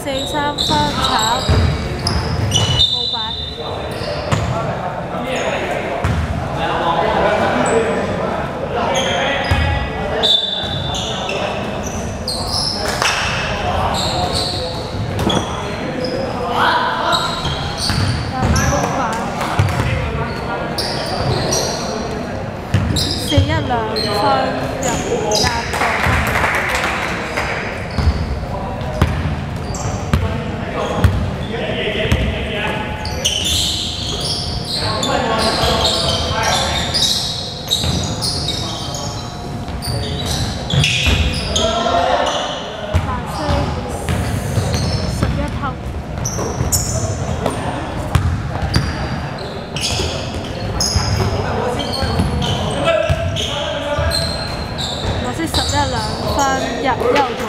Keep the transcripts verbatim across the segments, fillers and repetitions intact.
四三分炒冇擺。四一兩分入廿個。分入休咗。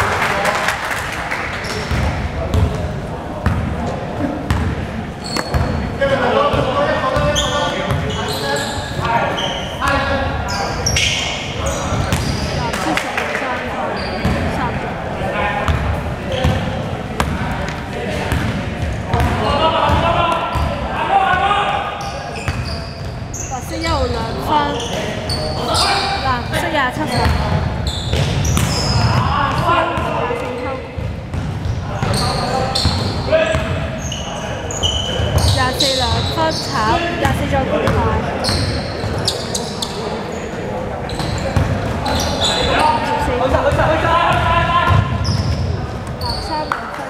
白色休兩分，藍色廿七分。廿四兩分炒，廿四再半塊。十四分。藍三兩分。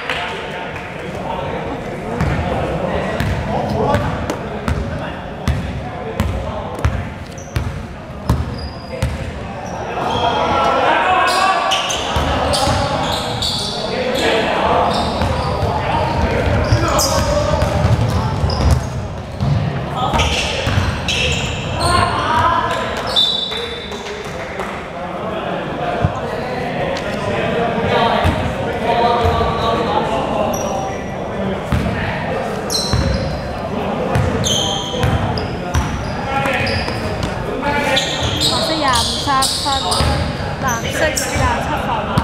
三分，藍色廿七防範。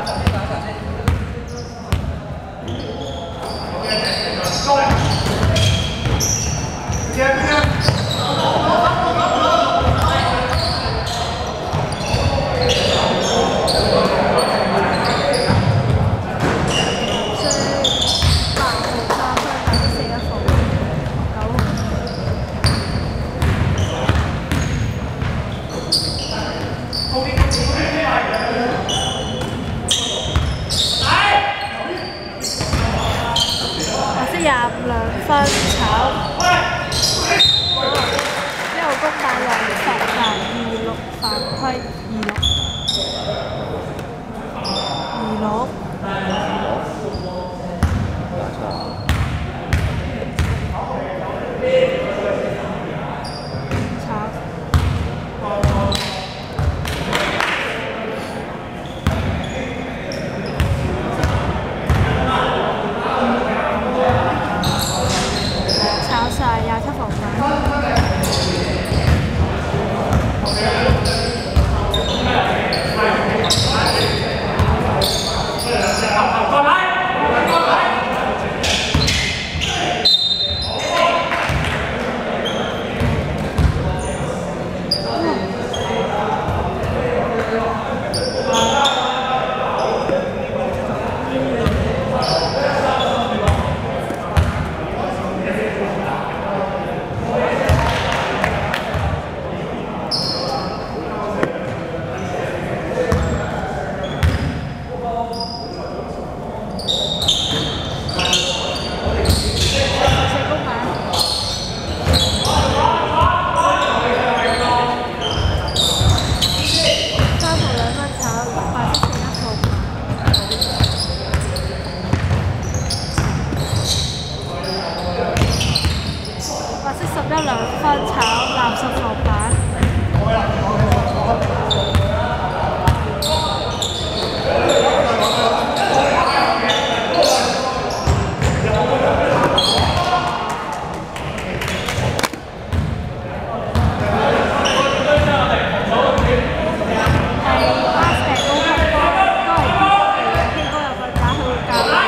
廿五兩分炒，之後攻打兩十籃二六犯規二六二六。廿七防範。一兩分炒藍十防板。係巴士高分波，都係天高有份打，佢會教。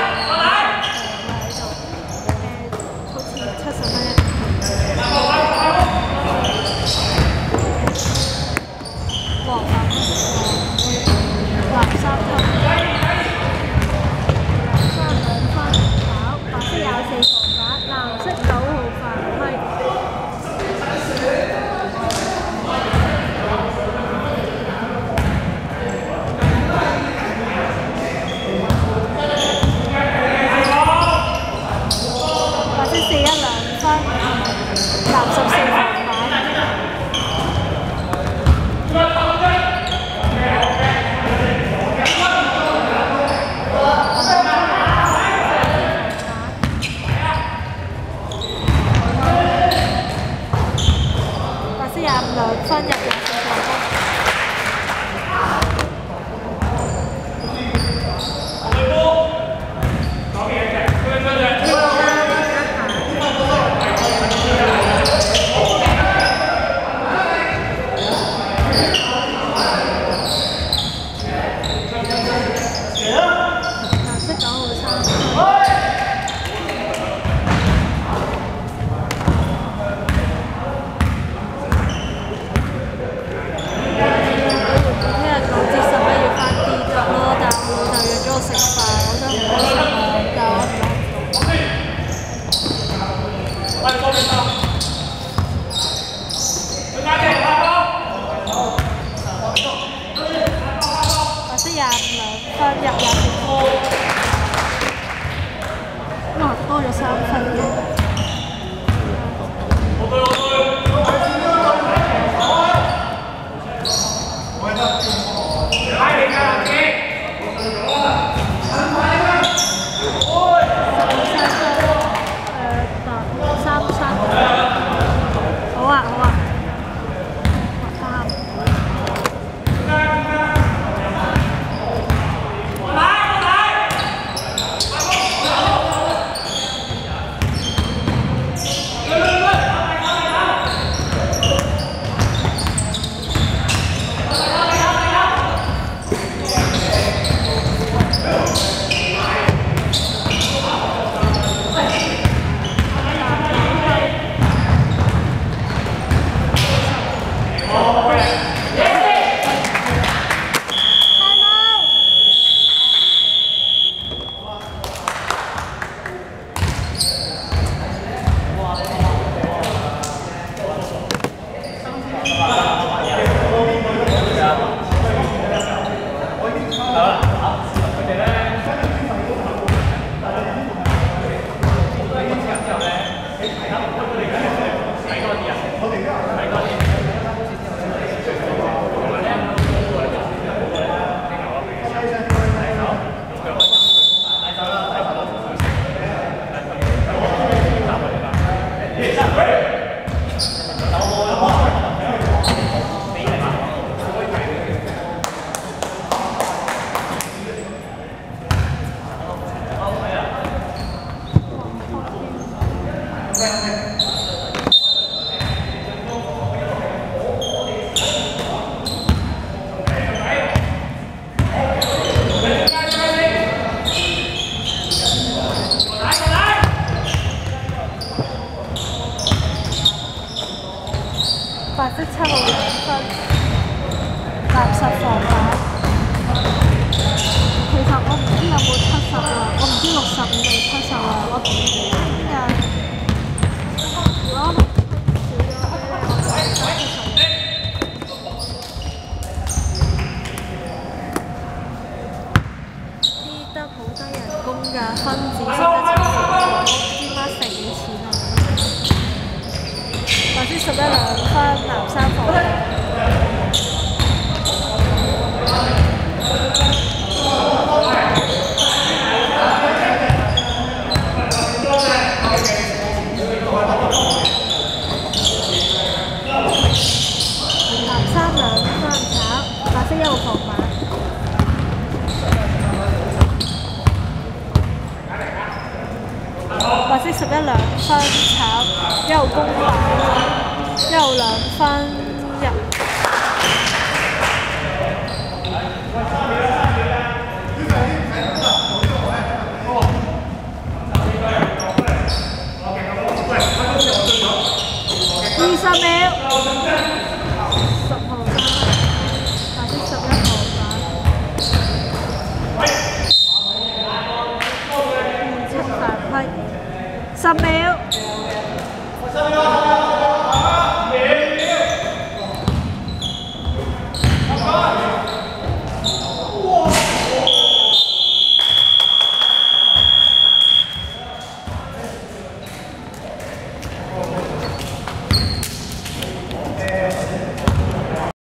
男十四防板。白色廿五兩分入廿四防板。 哇，多咗三分嘅。三三，好啊好啊，三。 白色七號兩分，垃圾防板。其實我唔知有冇七十啦，我唔知六十五定七十啦，我聽日如果少咗咧，啲得好低人工㗎，分子先得七十，點解成錢啊？ 白色十一兩分，藍三防板。藍三兩分炒，白色一號防板。白色十一兩分炒，一號公板。 一號兩分入。二十秒。十號三，白色十一號板。二七犯規。十秒。